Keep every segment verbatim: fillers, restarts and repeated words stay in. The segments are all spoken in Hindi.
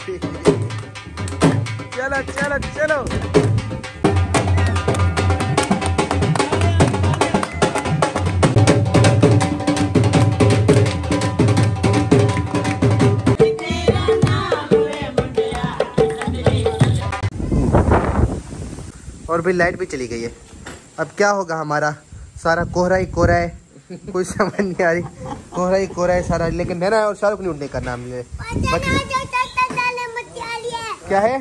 चलो चलो चलो। और भी लाइट भी चली गई है। अब क्या होगा हमारा? सारा कोहरा ही कोहरा है, कुछ समझ नहीं आ रही। कोहरा ही कोहरा है सारा। लेकिन मेरा और शाहरुख ने उठने का नाम ले। क्या है?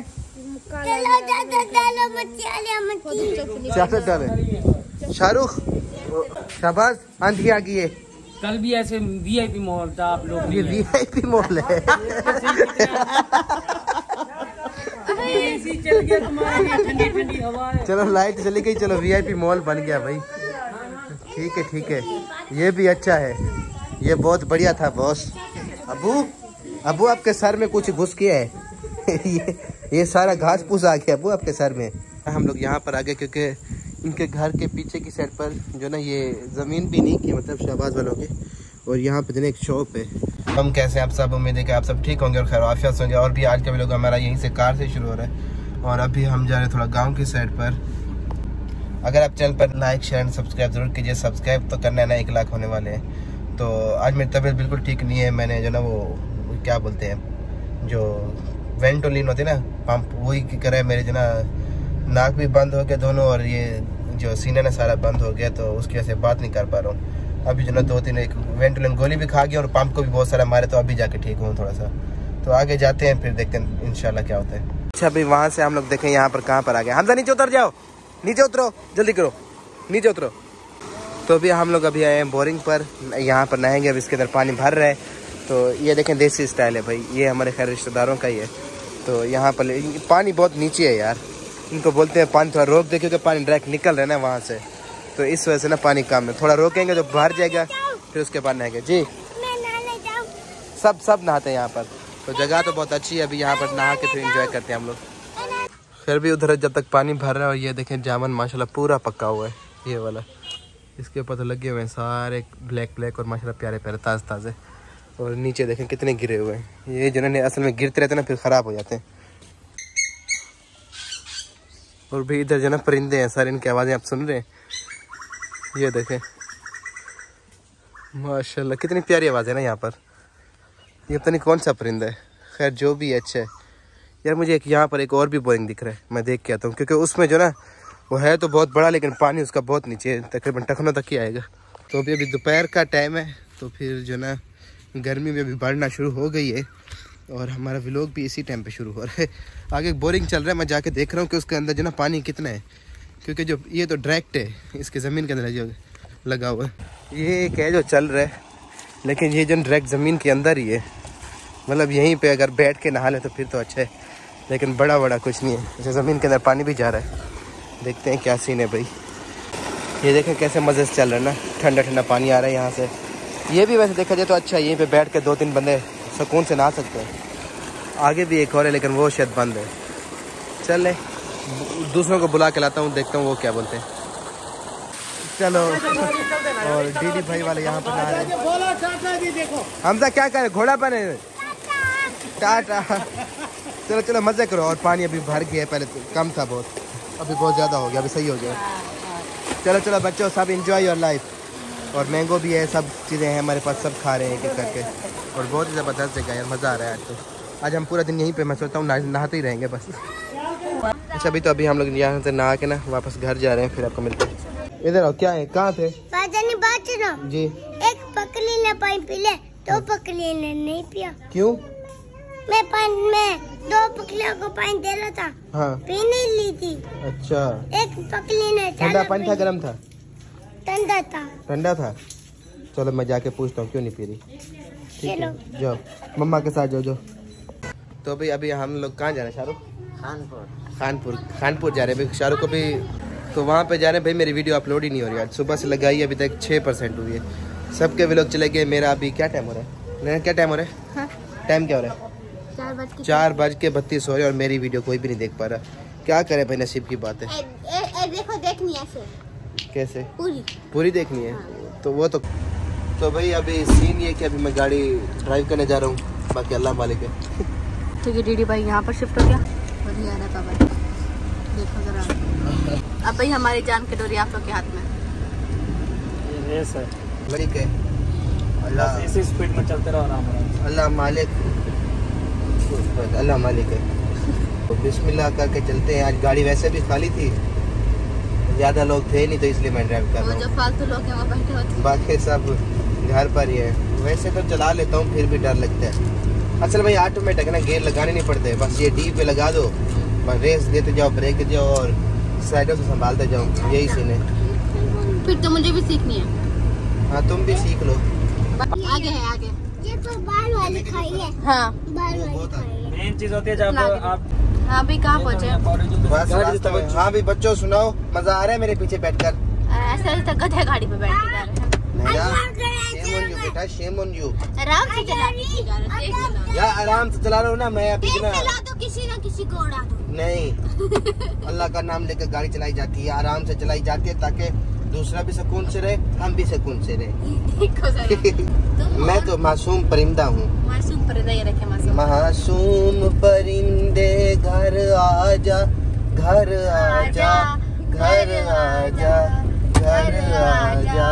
शाहरुख शाबाश, आंधी आ गई है। कल भी ऐसे वीआईपी मॉल था आप लोग। ये वीआईपी मॉल है। चल गया तुम्हारे ठंडी ठंडी हवा है। चलो लाइट चली गई, चलो वीआईपी मॉल बन गया भाई। ठीक है ठीक है, ये भी अच्छा है, ये बहुत बढ़िया था बॉस। अबू अबू आपके सर में कुछ घुस गया है। ये ये सारा घास फूस आ गया अबू आपके सर में। हम लोग यहाँ पर आ गए क्योंकि इनके घर के पीछे की साइड पर जो ना ये ज़मीन भी नहीं की, मतलब शहबाज वालों के, और यहाँ पे जो एक शॉप है। हम कैसे आप सब, उम्मीद है कि आप सब ठीक होंगे और खैर आफियत होंगे। और भी आज का व्लॉग हमारा यहीं से कार से शुरू हो रहा है और अभी हम जा रहे हैं थोड़ा गाँव की साइड पर। अगर आप चैनल पर लाइक शेयर एंड सब्सक्राइब जरूर कीजिए। सब्सक्राइब तो करना है ना, एक लाख होने वाले हैं। तो आज मेरी तबीयत बिल्कुल ठीक नहीं है। मैंने जो ना वो क्या बोलते हैं, जो वेंटोलिन होती है ना, पंप, वही करा है। मेरे जो ना नाक भी बंद हो गया दोनों, और ये जो सीना ना सारा बंद हो गया, तो उसकी वजह से बात नहीं कर पा रहा हूँ। अभी जो ना दो तीन एक वेंटोलिन गोली भी खा गया और पंप को भी बहुत सारा मारे, तो अभी जाके ठीक हूँ थोड़ा सा। तो आगे जाते हैं, फिर देखते हैं इंशाल्लाह क्या होता है। अच्छा अभी वहाँ से हम लोग देखें यहाँ पर कहाँ पर आ गए। हमजा नीचे उतर जाओ, नीचे उतरो, जल्दी करो, नीचे उतरो। तो अभी हम लोग अभी आए हैं बोरिंग पर, यहाँ पर नहाएंगे। अब इसके अंदर पानी भर रहा है। तो ये देखें देसी स्टाइल है भाई, ये हमारे खैर रिश्तेदारों का ही है। तो यहाँ पर पानी बहुत नीचे है यार, इनको बोलते हैं पानी थोड़ा रोक दे, क्योंकि पानी डायरेक्ट निकल रहा है ना वहाँ से, तो इस वजह से ना पानी कम है। थोड़ा रोकेंगे तो बाहर जाएगा, फिर उसके बाद नहाएंगे। जी सब सब नहाते हैं यहाँ पर, तो जगह तो बहुत अच्छी है। अभी यहाँ पर नहा के फिर इंजॉय करते हैं हम लोग। फिर भी उधर जब तक पानी भर रहा है, और ये देखें जामुन माशाल्लाह पूरा पक्का हुआ है, ये वाला, इसके ऊपर तो लगे हुए हैं सारे ब्लैक ब्लैक और माशाल्लाह प्यारे प्यारे ताज़े ताज़े। और नीचे देखें कितने गिरे हुए हैं। ये जिन्होंने असल में गिरते रहते हैं ना, फिर ख़राब हो जाते हैं। और भी इधर जो ना परिंदे हैं सारे, इनकी आवाज़ें आप सुन रहे हैं। ये देखें माशाल्लाह कितनी प्यारी आवाज़ है ना यहाँ पर। ये पता नहीं कौन सा परिंदा है, खैर जो भी है अच्छा है। यार मुझे एक यहाँ पर एक और भी बोरिंग दिख रहा है, मैं देख के आता हूँ, क्योंकि उसमें जो ना वो है तो बहुत बड़ा, लेकिन पानी उसका बहुत नीचे है, तकरीबन टखनों तक ही आएगा। तो अभी अभी दोपहर का टाइम है, तो फिर जो ना गर्मी में अभी बढ़ना शुरू हो गई है, और हमारा व्लॉग भी इसी टाइम पे शुरू हो रहा है। आगे बोरिंग चल रहा है, मैं जाके देख रहा हूँ कि उसके अंदर जो ना पानी कितना है, क्योंकि जो ये तो डायरेक्ट है इसके ज़मीन के अंदर जो लगा हुआ है। ये एक है जो चल रहा है, लेकिन ये जो डायरेक्ट ज़मीन के अंदर ही है, मतलब यहीं पे अगर बैठ के नहा ले तो फिर तो अच्छा है, लेकिन बड़ा बड़ा कुछ नहीं है। जैसे ज़मीन के अंदर पानी भी जा रहा है, देखते हैं क्या सीन है भाई। ये देखें कैसे मज़े से चल रहा है ना, ठंडा ठंडा पानी आ रहा है यहाँ से। ये भी वैसे देखा जाए तो अच्छा है, यहीं पे बैठ के दो तीन बंदे सुकून से नहा सकते हैं। आगे भी एक और है, लेकिन वो शायद बंद है। चल दूसरों को बुला के लाता हूँ, देखता हूँ वो क्या बोलते हैं। चलो, और डीडी भाई वाले यहाँ पर नहा रहे हैं। हमजा क्या करे, घोड़ा बने टाटा। चलो चलो मज़े करो। और पानी अभी भर गया है, पहले तो कम था बहुत, अभी बहुत ज़्यादा हो गया, अभी सही हो गया। चलो चलो बच्चों, सब इंजॉय योर लाइफ। और मैंगो भी है, सब चीज़ें हैं हमारे पास, सब खा रहे हैं एक करके, और बहुत ही ज़बरदस्त जगह है, मज़ा आ रहा है आज तो। आज हम पूरा दिन यहीं पे, मैं सोचता हूँ नहाते ही रहेंगे बस। अच्छा अभी तो अभी हम लोग यहाँ से नहा के ना वापस घर जा रहे हैं, फिर आपको मिलते हैं। इधर आओ, क्या है, कहाँ थे जी? एक पकली ने पानी पी ले, दो पकली ने नहीं पिया। क्यों? मैं पानी में दो पकलियों को पानी दे रहा था, हाँ पी नहीं ली थी। अच्छा, एक पकली ने ठंडा पानी था गर्म था? ठंडा था। ठंडा था। चलो मैं जाके पूछता हूँ क्यों नहीं पी रही। ठीक है, जाओ मम्मा के साथ जाओ जाओ। तो भाई अभी हम लोग कहाँ जा रहे हैं शाहरुख? खानपुर। खानपुर खानपुर जा रहे हैं भाई, शाहरुख को भी तो वहाँ पे जा रहे हैं भाई। मेरी वीडियो अपलोड ही नहीं हो रही आज, सुबह से लगाई अभी तक छः परसेंट हुई है। सबके व्लॉग चले गए, मेरा अभी क्या टाइम हो रहा है, क्या टाइम हो रहा है, टाइम क्या हो रहा है? चार बज के बत्तीस हो रहे, और मेरी वीडियो कोई भी नहीं देख पा रहा। क्या करे भाई, नसीब की बात है। ए, ए, ए, देखो देखनी है कैसे पूरी पूरी देखनी है, तो वो तो तो भाई अभी सीन ये कि अभी मैं गाड़ी ड्राइव करने जा रहा हूँ, बाकी अल्लाह मालिक है। तो ये डीडी भाई यहाँ पर शिफ्ट हो गया और ये आ रहा पापा। देखो जरा, अब भाई हमारी जान की डोरी आप लोग के हाथ में। ये रेस है, ठीक है। अल्लाह इसी स्पीड में चलते रहो आराम आराम। अल्लाह मालिक, अल्लाह मालिक है। तो बिस्मिल्लाह करके चलते हैं। आज गाड़ी वैसे भी खाली थी, ज़्यादा लोग थे नहीं, तो इसलिए मैं ड्राइव कर वो रहा हूँ। जो फालतू लोग हैं वो बैठे होते हैं। बाकी सब घर पर ही है। वैसे तो चला लेता हूँ, फिर भी डर लगता है। असल भाई ऑटोमेटिक है ना, गेयर लगाने नहीं पड़ते, बस ये डी पे लगा दो, बस रेस देते जाओ, ब्रेक देते जाओ और साइडों से संभालते जाओ, यही सीन है। फिर तो मुझे भी सीखनी है। हाँ तुम भी सीख लो। आगे है आगे। ये तो बाल वाली खाई है। हाँ बाल वाली खाई है। मेन चीज होती है जब आप हाँ अभी कहाँ पहुँचे? बस रास्ते में। हाँ भी बच्चों सुनाओ, मजा आ रहा है मेरे पीछे बैठकर? ऐसा लगता है गधे गाड़ी पे बैठ के जा रहे हैं। शेम ऑन यू बेटा, शेम ऑन यू। आराम से चला के जा रहे हैं, तेज चला। यार आराम से चला रहा हूँ ना मैं अभी तेज ना। चला दो, किसी ना किसी को उड़ा दो। नहीं, अल्लाह का नाम लेकर गाड़ी चलाई जाती है, आराम से चलाई जाती है, ताकि दूसरा भी सुकून से रहे, हम भी सुकून से रहे। देखो जरा। मैं तो मासूम परिंदा हूँ। मासूम परिंदा ये रखे मासूम। मासूम परिंदे घर आजा, घर आजा, घर आजा, घर आजा।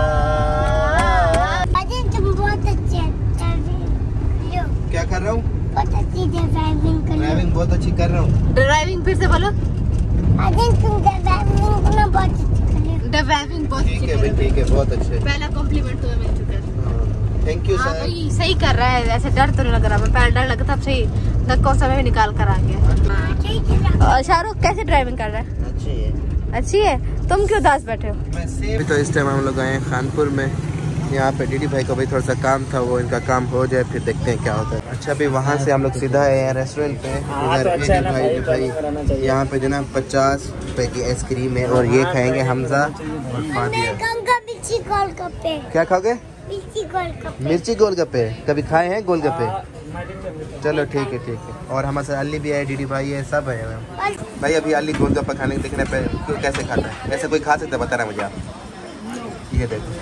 अजय तुम बहुत अच्छे ड्राइविंग लो। क्या कर रहा हूँ? बहुत अच्छी ड्राइविंग कर ड्राइविंग बहुत अच्छी कर रहा हूँ। ड्राइविंग फिर से बोलो। अजय तुम ड्राइविंग करना बहुत अच्छी कर रहे हो। ड्राइविंग बहुत ठीक है भाई, ठीक है, बहुत अच्छे। पहला कॉम्प्लीमेंट तुम्हें मिल चुका है। थैंक यू हाँ सर। भाई सही कर रहा है, ऐसे डर तो नहीं लग रहा। मैं पहले डर लगा था, अब सही धक्कों समय भी निकाल कर आ गया। सही चला। और शाहरुख कैसे ड्राइविंग कर रहा है? अच्छी है। अच्छी है। तुम क्यों उदास बैठे हो? अभी तो इस टाइम हम लोग आए हैं खानपुर में। यहाँ पे डीडी भाई को भी थोड़ा सा काम था, वो इनका काम हो जाए फिर देखते हैं क्या होता है। अच्छा अभी वहाँ से हम लोग सीधा आए हैं रेस्टोरेंट पे। इधर अच्छा है ना भाई भाई, भाई यहाँ पे जो ना पचास रुपए की आइसक्रीम है और ये खाएंगे हमजा और फादिया। गंगा मिर्ची गोलगप्पे। क्या खाओगे? मिर्ची गोलगप्पे। मिर्ची गोलगप्पे कभी खाए हैं? गोलगप्पे चलो ठीक है ठीक है। और हमारे साथ अली भी है, डीडी भाई है, सब है। और भाई अभी अली गोलगप्पा खाने देखने पे क्यों कैसे खाता है? ऐसे कोई खा सकता है? बता रहा मुझे आप। ये देखो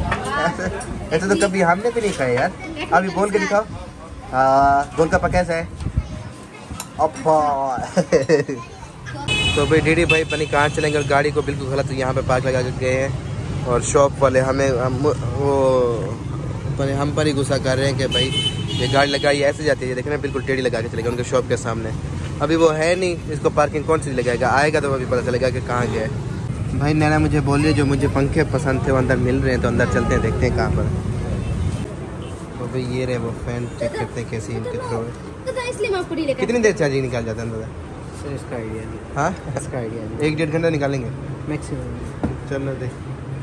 ऐसे तो कभी हमने भी नहीं खाए यार। अभी बोल के दिखाओ गोलगप्पा कैसा है। तो भाई डीडी भाई पनी कहाँ चलेंगे और गाड़ी को बिल्कुल गलत यहाँ पे पार्क लगा के गए हैं और शॉप वाले हमें हम, वो पनी हम पर ही गुस्सा कर रहे हैं कि भाई ये गाड़ी लगाई ऐसे जाती है, देखना बिल्कुल टेढ़ी लगा के चलेगा उनके शॉप के सामने। अभी वो है नहीं, इसको पार्किंग कौन सी लगाएगा? आएगा तो अभी पता चलेगा कि कहाँ गया है। भाई नैना मुझे बोल रही है जो मुझे पंखे पसंद थे वो अंदर मिल रहे हैं, तो अंदर चलते हैं देखते हैं कहाँ पर। तो भाई ये रहे वो फैन, चेक करते हैं कैसी इनके थ्रो है। तो इसलिए मैं पूरी लेकर कितनी देर चार्जिंग निकाल जाता है अंदर? सर इसका आइडिया नहीं, हाँ इसका आइडिया नहीं, एक डेढ़ घंटा निकालेंगे मैक्सिमम। चलो देख।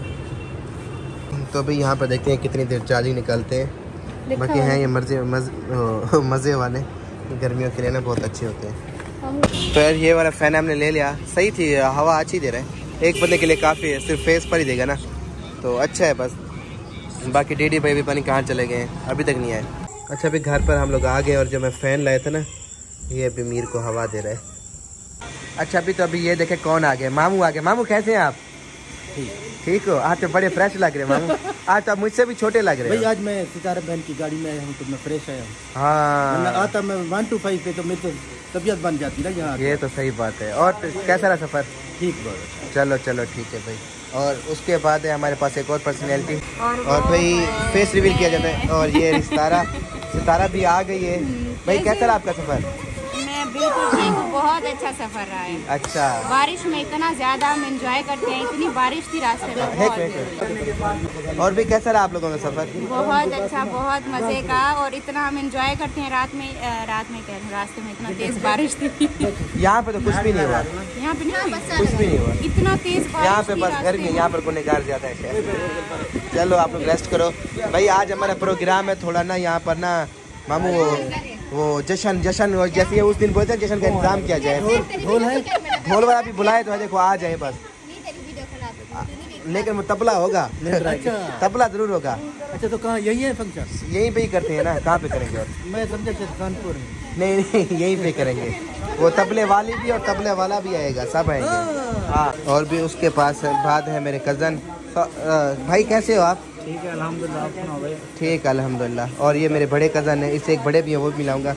तो भाई यहाँ पर देखते हैं कितनी देर चार्जिंग निकालते हैं। बाकी हैं ये मजे मजे मज़े वाले, गर्मियों के लिए ना बहुत अच्छे होते हैं। तो यार ये वाला फ़ैन हमने ले लिया, सही थी, हवा अच्छी दे रहा है, एक बंदे के लिए काफ़ी है, सिर्फ फेस पर ही देगा ना तो अच्छा है बस। बाकी डीडी भाई भी पानी कहाँ चले गए हैं, अभी तक नहीं आए। अच्छा अभी घर पर हम लोग आ गए और जो मैं फ़ैन लाया था ना ये अभी मीर को हवा दे रहा है। अच्छा अभी तो अभी ये देखे कौन आ गए, मामू आ गए। मामू कैसे हैं आप? ठीक हो? आज तो बड़े फ्रेश लग रहे मामू, आज तो आप मुझसे भी छोटे लग रहे भाई। हो। आज मैं सितारा बहन की गाड़ी में आया हूँ तो मैं फ्रेश आया हूँ। हाँ आता मैं वन टू फाइव पे तो मेरी तो तबीयत बन जाती ना यहाँ। ये तो सही बात है। और कैसा रहा सफ़र? ठीक बात। चलो चलो ठीक है भाई। और उसके बाद है हमारे पास एक और पर्सनैलिटी, और भाई फेस रिवील किया जाता है। और ये सितारा सितारा भी आ गई है। भाई कैसा रहा आपका सफ़र? मैं बिल्कुल ठीक हूँ, बहुत अच्छा सफर रहा है। अच्छा बारिश में इतना ज्यादा हम एंजॉय करते हैं, इतनी बारिश थी रास्ते में, एक बहुत मिनट। और भी कैसा रहा आप लोगों का सफ़र? बहुत अच्छा, बहुत मजे का। और इतना हम एंजॉय करते हैं रात में, अ, रात में कह रास्ते में इतना तेज बारिश थी। यहाँ पे तो कुछ भी नहीं हुआ, यहाँ पे नहीं हुई, कुछ भी नहीं हुआ इतना तेज बारिश यहाँ पे थी बस रास्ते गर्मी है, में। यहाँ पर गुनहगार ज़्यादा है। चलो आप लोग रेस्ट करो भाई। आज हमारा प्रोग्राम है थोड़ा ना यहाँ पर ना मामू वो, वो जश्न जश्न वो जैसे उस दिन बोलते हैं जश्न का इंतजाम किया जाए। ढोल है, ढोल वाला भी बुलाए तो देखो आ जाए बस, लेकिन वो तबला होगा, तबला जरूर होगा। अच्छा तो कहाँ यही है फंक्शन? यहीं पे ही करते हैं ना, कहाँ पे करेंगे और? मैं समझा कानपुर में। नहीं नहीं यहीं पे करेंगे। वो तबले वाली भी और तबले वाला भी आएगा, सब आएंगे। हाँ और भी उसके पास बाद है मेरे कज़न। भाई कैसे हो आप? ठीक है अल्हम्दुलिल्लाह, आप सुनाओ भाई। ठीक है अल्हम्दुलिल्लाह। और ये मेरे बड़े कज़न है, इससे एक बड़े भी हैं वो भी मिलाऊंगा।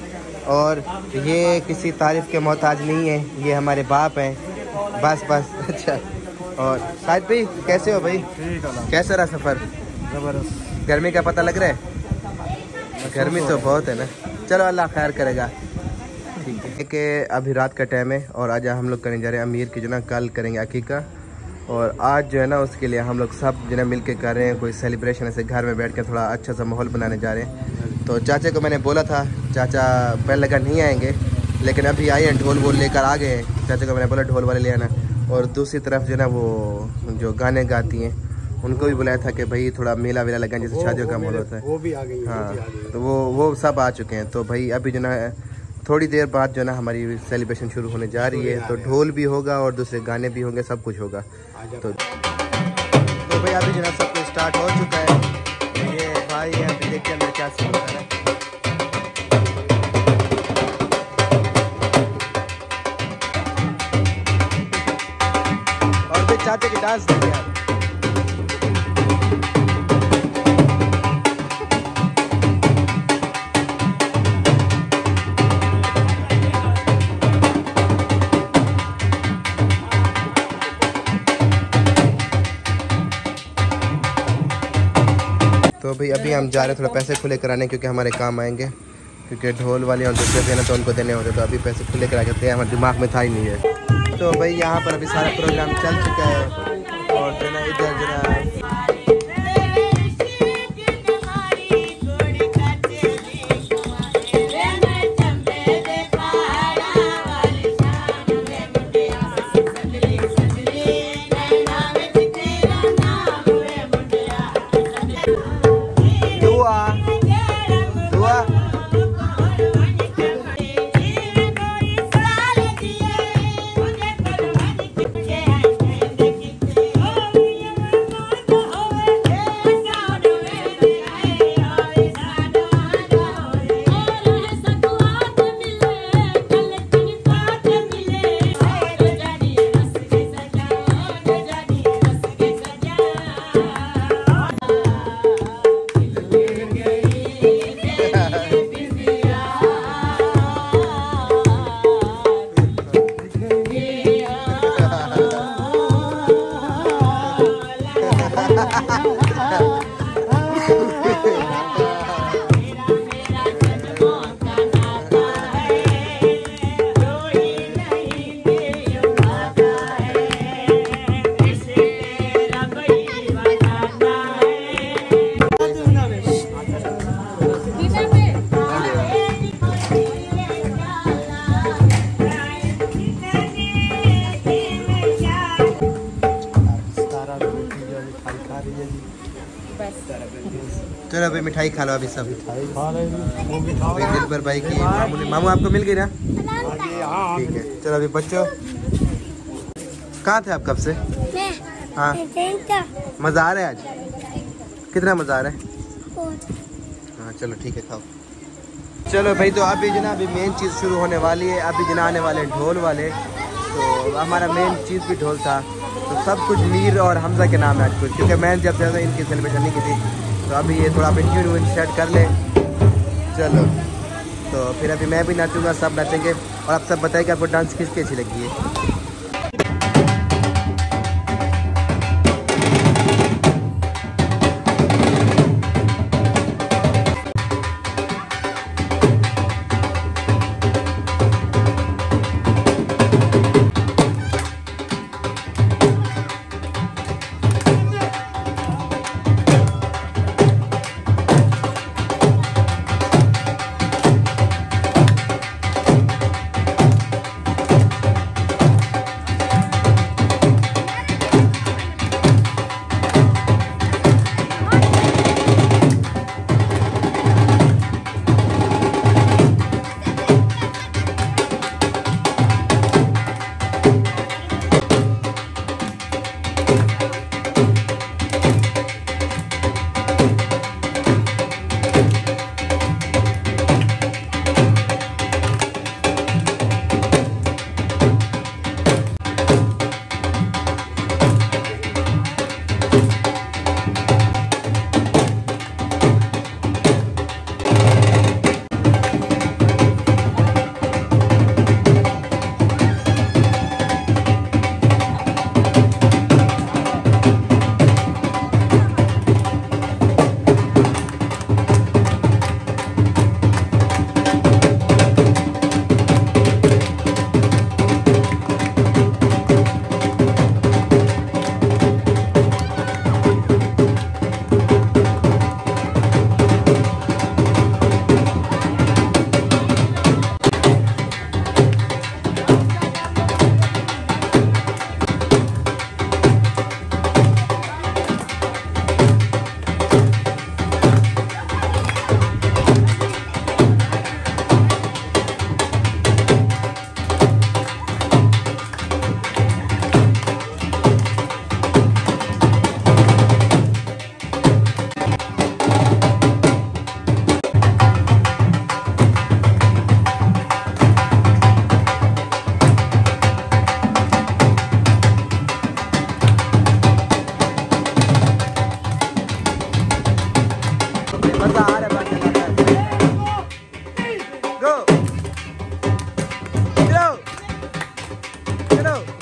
और ये किसी तारीफ़ के मोहताज नहीं है, ये हमारे बाप हैं। बस बस अच्छा। और शाहिद भाई कैसे हो भाई? कैसा रहा सफ़र? जबरदस्त। गर्मी का पता लग रहा है? गर्मी तो बहुत है ना। चलो अल्लाह खैर करेगा। ठीक है कि अभी रात का टाइम है और आज हम लोग करने जा रहे हैं अमीर की जो ना कल करेंगे अकीका। और आज जो है ना उसके लिए हम लोग सब जो है मिल के कर रहे हैं कोई सेलिब्रेशन, ऐसे घर में बैठ के थोड़ा अच्छा सा माहौल बनाने जा रहे हैं। तो चाचा को मैंने बोला था, चाचा पहले लगा नहीं आएंगे लेकिन अभी आए हैं, ढोल वोल लेकर आ गए हैं। चाचा को मैंने बोला ढोल वाले ले आना। और दूसरी तरफ जो है ना वो जो गाने गाती हैं उनको भी बुलाया था कि भाई थोड़ा मेला वेला लगा जैसे शादियों का माहौल होता है। वो भी आ गई। हाँ तो वो वो सब आ चुके हैं। तो भाई अभी जो ना थोड़ी देर बाद जो ना हमारी सेलिब्रेशन शुरू होने जा रही है। तो ढोल भी होगा और दूसरे गाने भी होंगे, सब कुछ होगा। तो तो भाई अभी जो ना सब कुछ स्टार्ट हो चुका है। ये भाई है, अभी देखते हैं मेरे क्या सीन होता है। और फिर चाहते कि डांस देंगे यार। तो भाई अभी हम जा रहे हैं थोड़ा पैसे खुले कराने क्योंकि हमारे काम आएंगे, क्योंकि ढोल वाले और दूसरे थे ना तो उनको देने होते। तो अभी पैसे खुले करा के हैं, हमारे दिमाग में था ही नहीं है। तो भाई यहाँ पर अभी सारा प्रोग्राम चल चुका है और जो ना इधर जो ना चलो अभी मिठाई खा लो। अभी सब दिल भर भाई की मामू ने, मामू आपको मिल गई ना? ठीक है चलो अभी बच्चों कहाँ थे आप कब से? हाँ मज़ा आ रहा है आज? कितना मज़ा आ रहा है? हाँ चलो ठीक है खाओ। चलो भाई तो अभी जना अभी मेन चीज़ शुरू होने वाली है। अभी जना आने वाले ढोल वाले। तो हमारा मेन चीज़ भी ढोल था। तो सब कुछ मीर और हमजा के नाम है आज कुछ, क्योंकि मैंने जब से इनकी सेलिब्रेशन नहीं की थी। तो अभी ये थोड़ा अपनी ट्यून व्यून सेट कर ले। चलो तो फिर अभी मैं भी नाचूंगा, सब नाचेंगे। और आप सब बताइए कि आपको डांस किसकी अच्छी लगी है।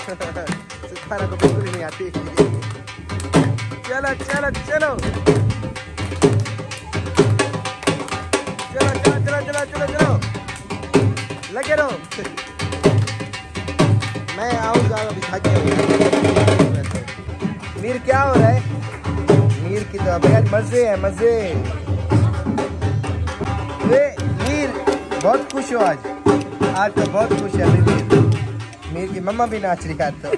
सितारा को बिल्कुल नहीं आती। चलो चलो चलो चलो चलो चलो चलो चलो चलो लगे रहो। मैं आऊँगा अभी थक गया। मीर क्या हो रहा है? मीर की तो अभी आज मजे है मजे। वे मीर बहुत खुश हो आज। आज तो बहुत खुश है मीर। मीर की मम्मा भी नाच रही है तो।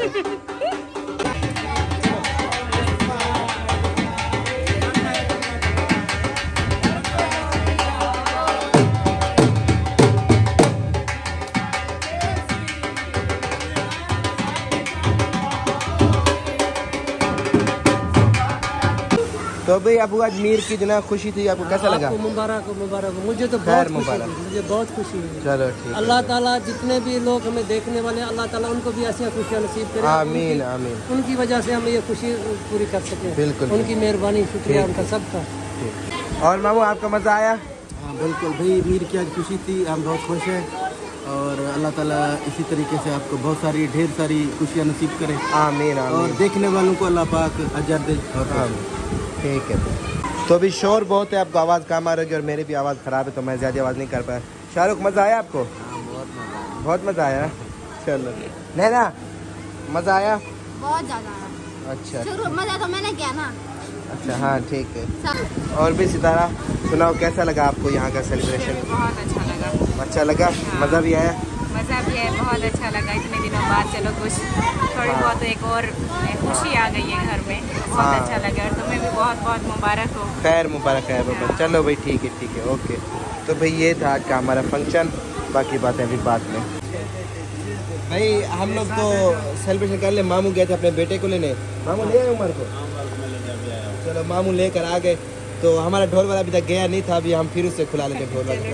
तो भाई अबू आज मीर की जो ना खुशी थी, आपको कैसा लगा? मुबारक मुबारक। मुझे तो खैर बहुत मुबारक। खुशी, मुझे बहुत खुशी हुई। चलो ठीक है। अल्लाह ताला जितने भी लोग हमें देखने वाले हैं, अल्लाह ताला उनको भी ऐसी खुशियाँ नसीब करे। आमीन आमीन। उनकी वजह से हम ये खुशी पूरी कर सके। बिल्कुल उनकी मेहरबानी, शुक्रिया उनका सबका। और मामू आपका मजा आया? हाँ बिल्कुल भाई, मीर की आज खुशी थी, हम बहुत खुश हैं और अल्लाह ताला इसी तरीके से आपको बहुत सारी ढेर सारी खुशियाँ नसीब करे। आमीन और आमीन। देखने वालों को अल्लाह पाक अजर दे। ठीक है। तो अभी शोर बहुत है, आपको आवाज़ कम आ रही है और मेरी भी आवाज़ ख़राब है तो मैं ज़्यादा आवाज़ नहीं कर पाया। शाहरुख मज़ा आया आपको? बहुत मज़ा आया। चलो नैना मज़ा आया? बहुत ज्यादा आया। अच्छा शुरू मजा तो मैंने किया ना। अच्छा हाँ ठीक है। और भी सितारा सुनाओ, कैसा लगा आपको यहाँ का सेलिब्रेशन? बहुत अच्छा लगा। अच्छा लगा? मज़ा भी आया? मज़ा भी है, बहुत अच्छा लगा। इतने दिनों बाद चलो कुछ थोड़ी हाँ। बहुत एक और खुशी आ गई है घर में। बहुत हाँ। अच्छा लगा और तुम्हें भी बहुत बहुत मुबारक हो। खैर मुबारक है बाबा। चलो भाई ठीक है ठीक है ओके। तो भाई ये था आज का हमारा फंक्शन, बाकी बातें अभी बाद में। भाई हम लोग तो सेलिब्रेशन कर ले, मामू गए थे अपने बेटे को लेने। मामू ले आए उमर को? चलो मामू लेकर आ गए। तो हमारा ढोल वाला अभी तक गया नहीं था, अभी हम फिर उससे खुला लेते ढोल वाला।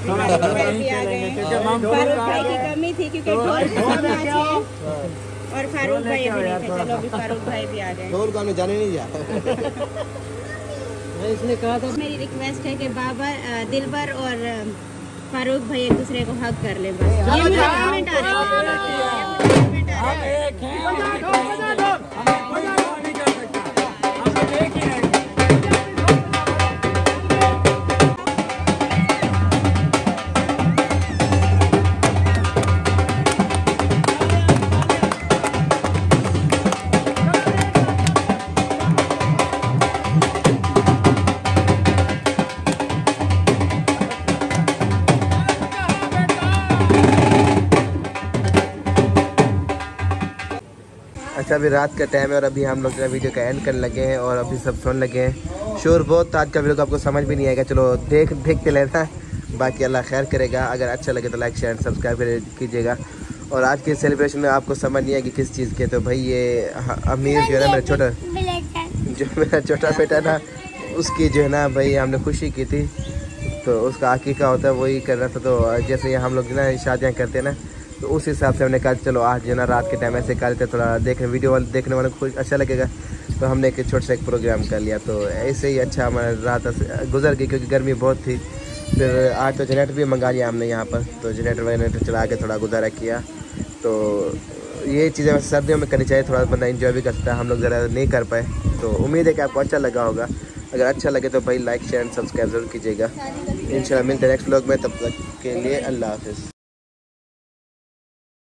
फारूक भाई की कमी थी क्योंकि ढोल और फारूक भाई अभी नहीं थे। चलो अभी फारूक भाई भी आ गए। ढोल को हमने जाने नहीं दिया। इसने कहा था मेरी रिक्वेस्ट है कि बाबर, दिलबर और फारूक भाई एक दूसरे को हक कर ले बस। ये मुझे कमेंट आ रहे अच्छा अभी रात का टाइम है और अभी हम लोग वीडियो का एंड करने लगे हैं और अभी सब सोने लगे हैं। शोर बहुत आज का वीडियो आपको समझ भी नहीं आएगा, चलो देख देखते लेना। बाकी अल्लाह खैर करेगा। अगर अच्छा लगे तो लाइक शेयर सब्सक्राइब कीजिएगा। और आज के सेलिब्रेशन में आपको समझ नहीं आएगी किस चीज़ के, तो भाई ये अमीर जो है ना, मेरा छोटा जो मेरा छोटा बेटा ना, उसकी जो है ना भाई हमने खुशी की थी तो उसका अकीका होता है वही करना था। तो जैसे हम लोग जो ना शादियाँ करते हैं ना, तो उस हिसाब से हमने कहा चलो आज जो ना रात के टाइम ऐसे करते, थोड़ा देखने वीडियो वाले देखने वाले को कुछ अच्छा लगेगा। तो हमने एक छोटा सा एक प्रोग्राम कर लिया। तो ऐसे ही अच्छा हमारा रात गुजर गई क्योंकि गर्मी बहुत थी। फिर आज तो जनरेटर भी मंगा लिया हमने यहाँ पर, तो जनरेटर वनरेटर चला के थोड़ा गुजारा किया। तो ये चीज़ें वैसे सर्दियों में करनी चाहिए, थोड़ा बंदा इंजॉय भी करता है। हम लोग ज़रा नहीं कर पाए, तो उम्मीद है कि आपको अच्छा लगा होगा। अगर अच्छा लगे तो भाई लाइक शेयर एंड सब्सक्राइब जरूर कीजिएगा। इंशाल्लाह मिलते हैं नेक्स्ट व्लॉग में, तब तक के लिए अल्लाह हाफिज़।